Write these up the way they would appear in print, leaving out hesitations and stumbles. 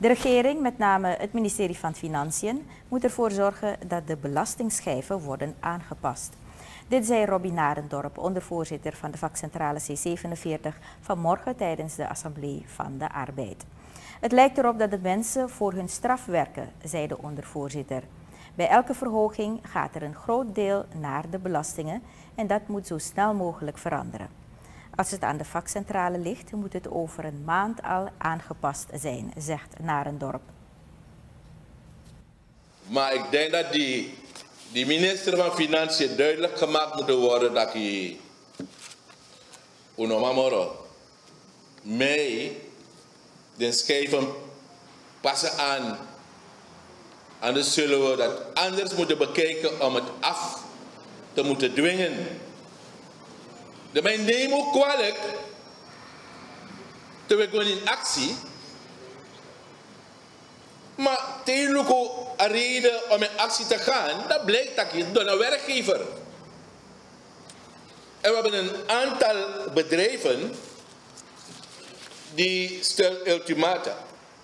De regering, met name het ministerie van Financiën, moet ervoor zorgen dat de belastingschijven worden aangepast. Dit zei Robbie Narendorp, ondervoorzitter van de vakcentrale C47, vanmorgen tijdens de Assemblée van de Arbeid. Het lijkt erop dat de mensen voor hun straf werken, zei de ondervoorzitter. Bij elke verhoging gaat er een groot deel naar de belastingen en dat moet zo snel mogelijk veranderen. Als het aan de vakcentrale ligt, moet het over een maand al aangepast zijn, zegt Narendorp. Maar ik denk dat die minister van Financiën duidelijk gemaakt moet worden dat hij mij de schijven passen aan. Anders zullen we dat anders moeten bekijken om het af te moeten dwingen. De mij neem ook kwalijk, terwijl we in actie. Maar tegen een reden om in actie te gaan, dat blijkt dat je door een werkgever. En we hebben een aantal bedrijven die stellen ultimata.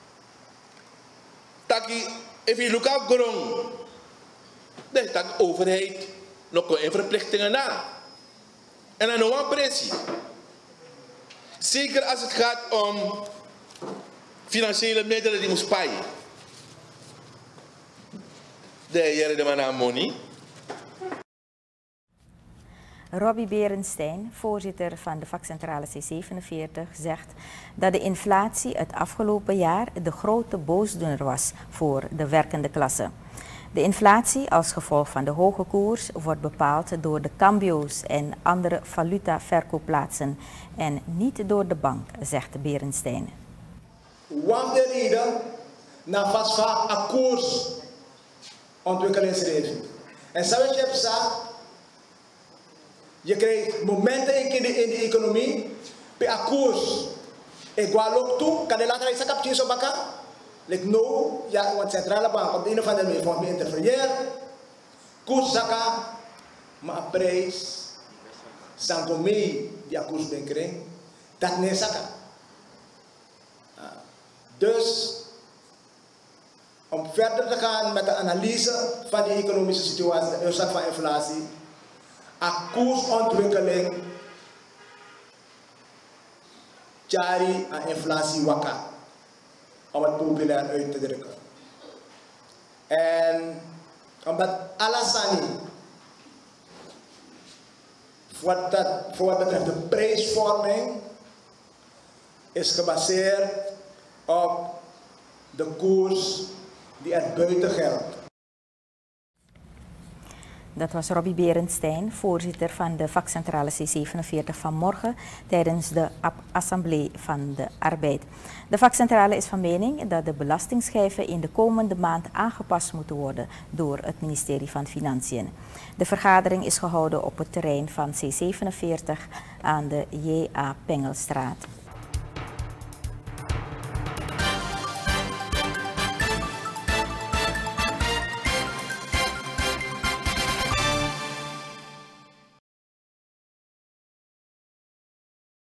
Taki, if je look up grond, dan heeft de overheid nog een verplichtingen na. En dan nog een pressie. Zeker als het gaat om financiële middelen die moet sparen. De heer de man aan money. Robbie Berenstein, voorzitter van de vakcentrale C47, zegt dat de inflatie het afgelopen jaar de grote boosdoener was voor de werkende klasse. De inflatie als gevolg van de hoge koers wordt bepaald door de cambio's en andere valutaverkoopplaatsen en niet door de bank, zegt Berenstein. Want de reden naar vast een koersontwikkelingsregio. En zoals je hebt gezegd, je krijgt momenten in de economie, bij een koers. Ik ga ook toe, kan je later eens een kapje zo bakken? Like no, ja, want centrale bank op de een of andere manier van interfereren. Koers zakken, maar een prijs, sanko mee die koers benkering, dat niet zakken. Dus, om verder te gaan met de analyse van de economische situatie, de oorzaak van inflatie, een koersontwikkeling, jari aan inflatie wakka. Om het populair uit te drukken. En omdat Alassani, voor wat betreft de prijsvorming, is gebaseerd op de koers die er buiten geldt. Dat was Robbie Berenstein, voorzitter van de vakcentrale C47 vanmorgen tijdens de Assemblée van de Arbeid. De vakcentrale is van mening dat de belastingschijven in de komende maand aangepast moeten worden door het ministerie van Financiën. De vergadering is gehouden op het terrein van C47 aan de J.A. Pengelstraat.